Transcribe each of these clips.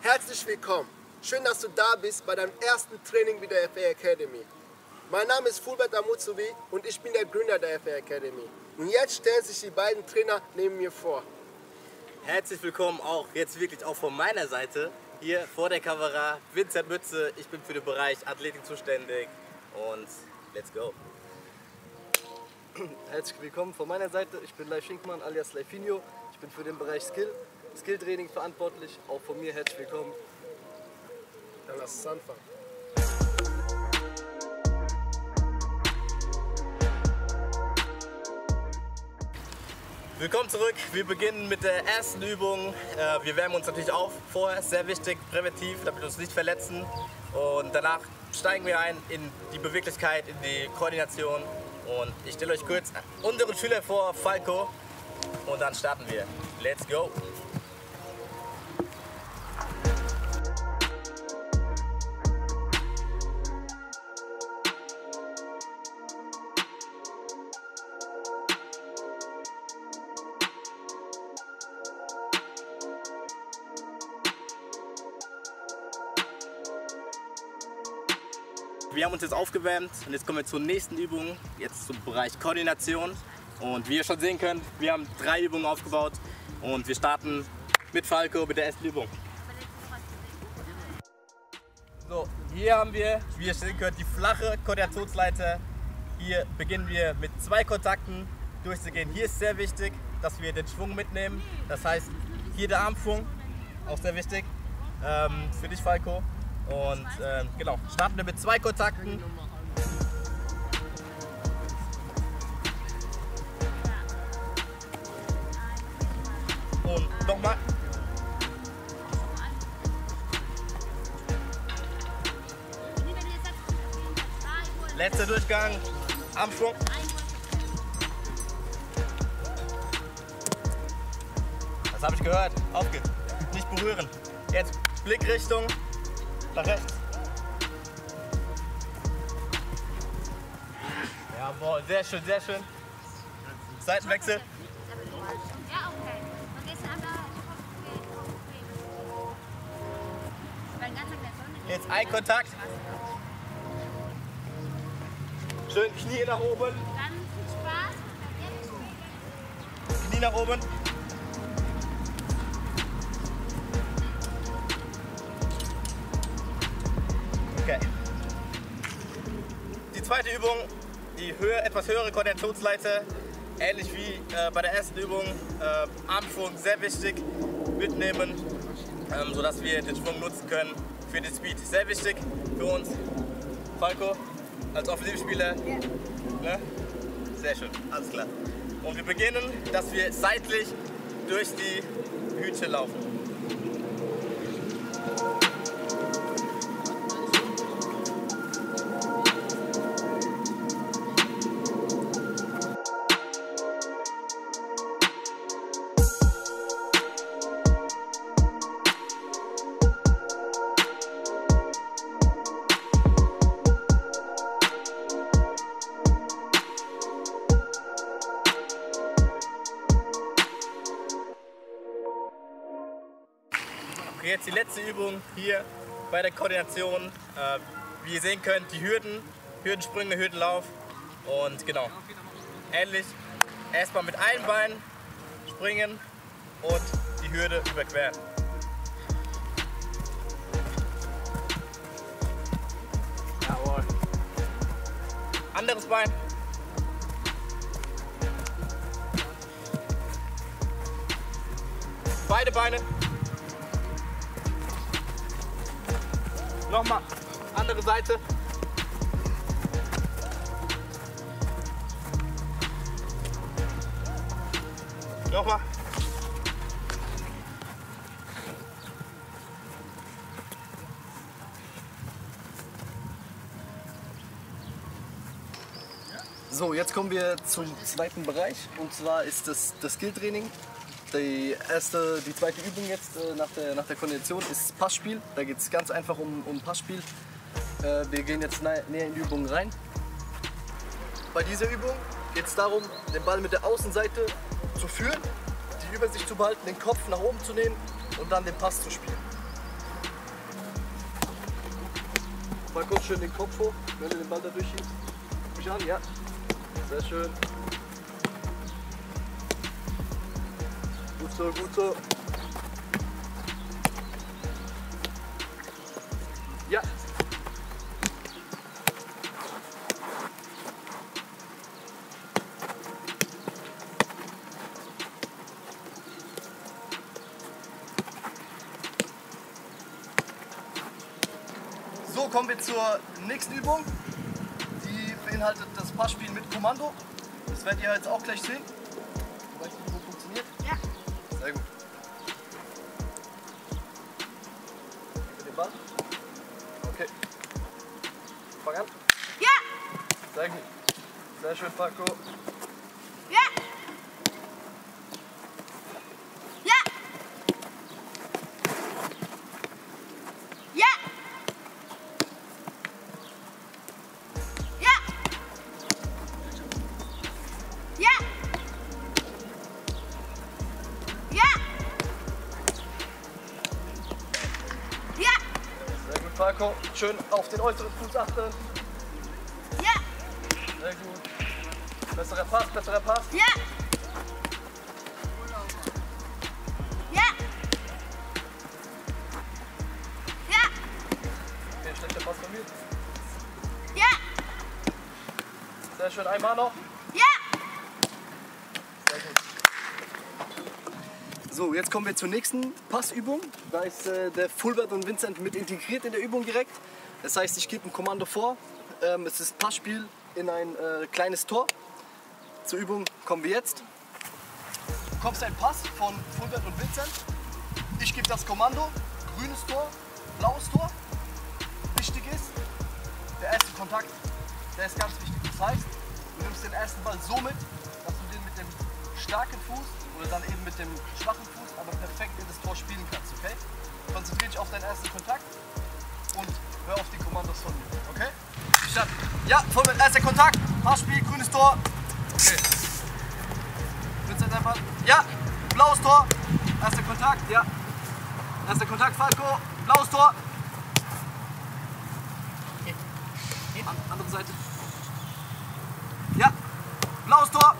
Herzlich willkommen. Schön, dass du da bist bei deinem ersten Training mit der FA Academy. Mein Name ist Fulbert Amutsubi und ich bin der Gründer der FA Academy. Und jetzt stellen sich die beiden Trainer neben mir vor. Herzlich willkommen auch jetzt wirklich auch von meiner Seite. Hier vor der Kamera Vincent Mütze. Ich bin für den Bereich Athletik zuständig und let's go. Herzlich willkommen von meiner Seite. Ich bin Leif Schinkmann alias Leifinho. Ich bin für den Bereich Skill-Training verantwortlich. Auch von mir herzlich willkommen. Dann lass uns anfangen. Willkommen zurück. Wir beginnen mit der ersten Übung. Wir wärmen uns natürlich auf. Vorher sehr wichtig, präventiv, damit wir uns nicht verletzen. Und danach steigen wir ein in die Beweglichkeit, in die Koordination. Und ich stelle euch kurz unseren Schüler vor, Falco. Und dann starten wir. Let's go! Wir haben uns jetzt aufgewärmt und jetzt kommen wir zur nächsten Übung, jetzt zum Bereich Koordination. Und wie ihr schon sehen könnt, wir haben 3 Übungen aufgebaut und wir starten mit Falco mit der ersten Übung. So, hier haben wir, wie ihr sehen könnt, die flache Koordinationsleiter. Hier beginnen wir mit 2 Kontakten durchzugehen. Hier ist sehr wichtig, dass wir den Schwung mitnehmen. Das heißt, hier der Armschwung, auch sehr wichtig für dich, Falco. Und genau, starten wir mit 2 Kontakten. Und nochmal. Letzter Durchgang, Armschwung. Das habe ich gehört. Auf geht's. Nicht berühren. Jetzt Blickrichtung. Nach rechts. Jawohl, sehr schön, sehr schön. Seitenwechsel. Jetzt ein Kontakt. Schön Knie nach oben. Knie nach oben. Okay. Die zweite Übung, die etwas höhere Koordinationsleiter, ähnlich wie bei der ersten Übung, Armschwung sehr wichtig, mitnehmen, sodass wir den Schwung nutzen können für den Speed. Sehr wichtig für uns. Falco, als Offensivspieler, ne? Sehr schön, alles klar. Und wir beginnen, dass wir seitlich durch die Hütchen laufen. Jetzt die letzte Übung hier bei der Koordination. Wie ihr sehen könnt, die Hürdensprünge, Hürdenlauf und genau, ähnlich. Erstmal mit einem Bein springen und die Hürde überqueren. Jawohl. Anderes Bein. Beide Beine. Nochmal, andere Seite. Nochmal. So, jetzt kommen wir zum zweiten Bereich und zwar ist das Skill-Training. Die zweite Übung jetzt nach der Koordination ist Passspiel. Da geht es ganz einfach um Passspiel. Wir gehen jetzt näher in die Übung rein. Bei dieser Übung geht es darum, den Ball mit der Außenseite zu führen, die Übersicht zu behalten, den Kopf nach oben zu nehmen und dann den Pass zu spielen. Mal kurz schön den Kopf hoch, wenn du den Ball da durchschiebst. Mich an, ja. Sehr schön. Gut so, gut so. Ja. So, kommen wir zur nächsten Übung. Die beinhaltet das Passspiel mit Kommando. Das werdet ihr jetzt auch gleich sehen. Weißt du, wie das funktioniert? Ja. Sehr gut. Gib mir den Ball. Okay. Fang an. Ja. Sehr gut. Sehr schön, Paco. Ja. Ja. Ja. Ja. Ja. Ja. Ja. Sehr gut, Paco. Schön auf den äußeren Fuß achten. Ja. Sehr gut. Besserer Pass, besserer Pass. Ja. Ja. Ja. Okay, schlechter Pass von mir. Ja. Sehr schön, einmal noch. Ja. Sehr gut. So, jetzt kommen wir zur nächsten Passübung. Da ist der Fulbert und Vincent mit integriert in der Übung direkt. Das heißt, ich gebe ein Kommando vor. Es ist Passspiel in ein kleines Tor. Zur Übung kommen wir jetzt. Du bekommst einen Pass von Fulbert und Vincent. Ich gebe das Kommando. Grünes Tor, blaues Tor. Wichtig ist, der erste Kontakt, der ist ganz wichtig. Das heißt, du nimmst den ersten Ball so mit, dass du den mit dem starken Fuß oder dann eben mit dem schwachen Fuß aber perfekt in das Tor spielen kannst, okay? Konzentriere dich auf deinen ersten Kontakt und hör auf die Kommandos von mir, okay? Statt. Ja, voll mit erster Kontakt, Passspiel, grünes Tor. Okay. Vincent einfach. Ja, blaues Tor, erster Kontakt, ja. Erster Kontakt, Falco, blaues Tor. Andere Seite. Ja, blaues Tor.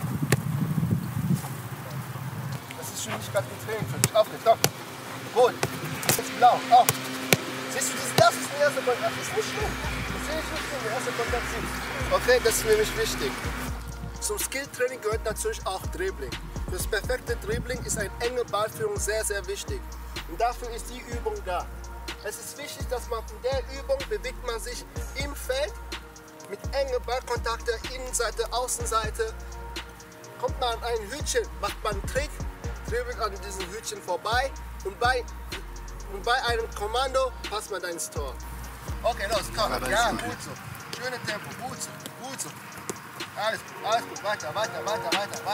Das ist schon nicht gerade ein Training für dich. Auf geht's, komm. Gut. Jetzt blau. Auf. Siehst du, das ist der erste Kontakt. Das ist nicht schlimm. Das sehe ich nicht schlimm. Der erste Kontakt siehst. Okay, das ist nämlich wichtig. Zum Skilltraining gehört natürlich auch Dribbling. Für das perfekte Dribbling ist eine enge Ballführung sehr, sehr wichtig. Und dafür ist die Übung da. Es ist wichtig, dass man in der Übung bewegt man sich im Feld mit engen Ballkontakten, Innenseite, Außenseite. Kommt man an ein Hütchen, macht man einen Trick, dribbelt an diesem Hütchen vorbei und bei einem Kommando passt man dann ins Tor. Okay, los, komm. Ja, gut so. Schönes Tempo, gut so, gut so. Alles gut, weiter. Weitermachen.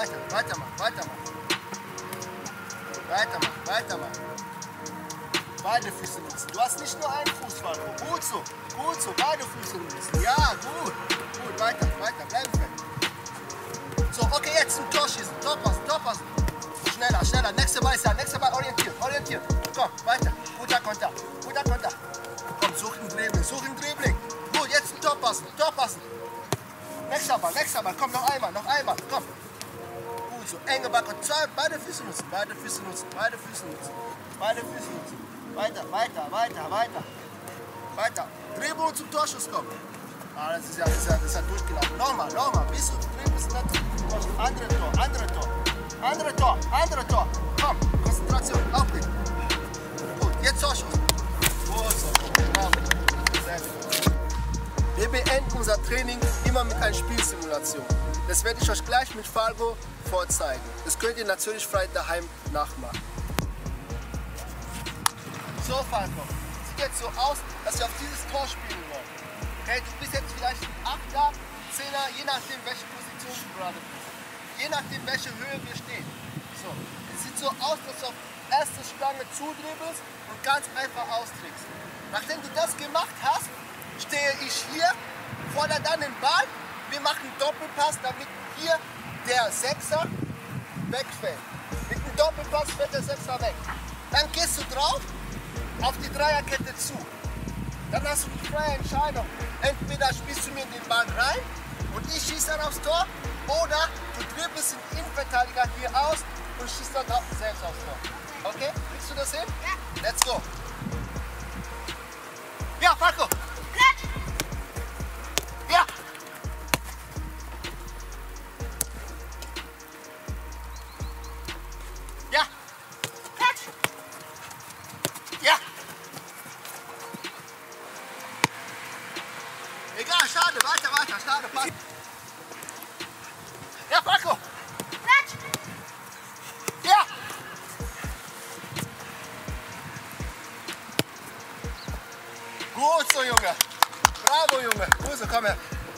Beide Füße nutzen. Du hast nicht nur einen Fuß, Falco. Gut so, beide Füße nutzen. Ja, gut, weiter, bleiben fest. So, okay, jetzt zum Tor schießen. Tor passen. Schneller. Nächster Ball ist da, orientiert. Komm, weiter. Guter Kontakt. Komm, such ein Dribbling. Gut, jetzt ein Tor passen. Nächster Ball, komm, noch einmal, komm. Gut so, enge Ballkontakt, beide Füße nutzen. Weiter. Drehbogen zum Torschuss kommen. Ah, das ist ja durchgelaufen. Nochmal. Bis du dribbelst, andere Tor. Komm, Konzentration, aufblick. Gut, jetzt Torschuss. Gut so, sehr gut. Wir beenden unser Training immer mit einer Spielsimulation. Das werde ich euch gleich mit Falco vorzeigen. Das könnt ihr natürlich frei daheim nachmachen. So, Falco, sieht jetzt so aus, dass wir auf dieses Tor spielen wollen. Okay, du bist jetzt vielleicht ein 8er, 10er, je nachdem welche Position du gerade bist. Je nachdem welche Höhe wir stehen. So, es sieht so aus, dass du auf erste Stange zudribbelst und ganz einfach austrickst. Nachdem du das gemacht hast, stehe ich hier, fordere dann den Ball, wir machen einen Doppelpass, damit hier der Sechser wegfällt. Mit dem Doppelpass fällt der Sechser weg. Dann gehst du drauf, auf die Dreierkette zu. dann hast du die freie Entscheidung. Entweder spielst du mir den Ball rein und ich schieße dann aufs Tor, oder du dribbelst den Innenverteidiger hier aus und schießt dann auch selbst aufs Tor. Okay? Kriegst du das hin? Ja. Let's go. Ja, Falco. Klatsch. Ja. Ja. Klatsch. Ja. Egal, schade, weiter, schade, passt. Ja, Falco. Klatsch. Ja. Gut so, Junge. Bravo, Junge. Gut so, komm her.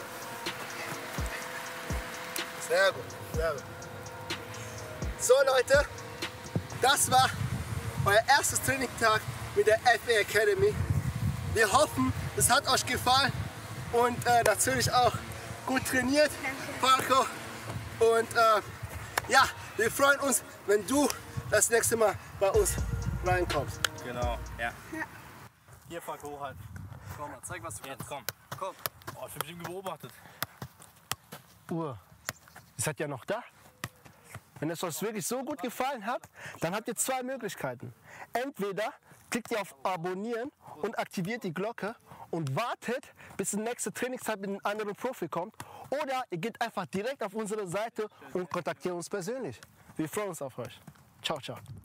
Sehr gut, sehr gut. So, Leute, das war euer erstes Trainingtag mit der FA Academy. Wir hoffen, es hat euch gefallen und natürlich auch gut trainiert, Falco. Und ja, wir freuen uns, wenn du das nächste Mal bei uns reinkommst. Genau, ja. Hier, Falco, hochhalten. Komm mal, zeig, was du Jetzt kannst. komm. Komm. Oh, ich bin bestimmt beobachtet. Uhr. Ihr seid ja noch da. Wenn es euch wirklich so gut gefallen hat, dann habt ihr zwei Möglichkeiten. Entweder klickt ihr auf Abonnieren und aktiviert die Glocke und wartet, bis die nächste Trainingszeit mit einem anderen Profi kommt. Oder ihr geht einfach direkt auf unsere Seite und kontaktiert uns persönlich. Wir freuen uns auf euch. Ciao, ciao.